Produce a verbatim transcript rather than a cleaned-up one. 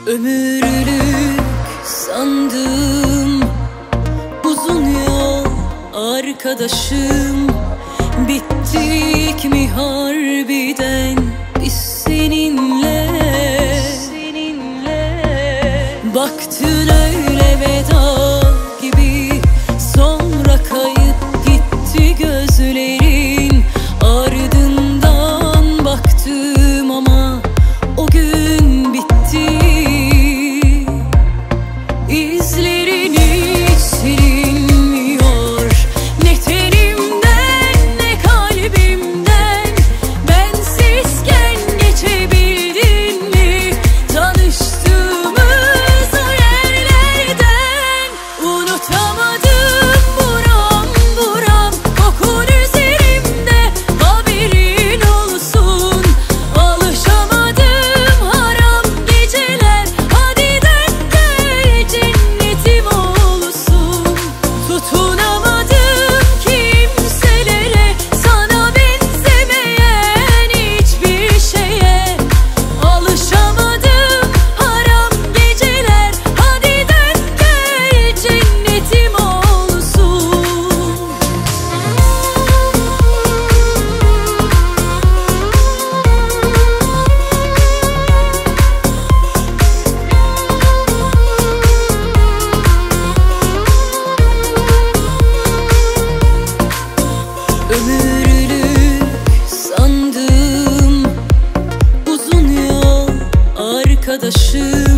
Ömürlük sandım, uzun yol arkadaşım. Bittik mi harbiden biz seninle? seninle Baktın öyle veda gibi, sonra kayıp gitti gözlerin. Ardından baktım ama o gün bitti. İzlerin hiç silinmiyor, ne tenimden ne kalbimden. Bensizken geçebildin mi tanıştığımız o yerlerden? Unutamadım buram buram kokun üzerimde, haberin olsun. Alışamadım haram geceler, hadi dön gel cennetim olsun. Tutunamadım kimselere, sana benzemeyen hiçbir şeye. Alışamadım haram geceler, hadi dön gel cennetim olsun. Ömürlük sandım, uzun yol arkadaşım.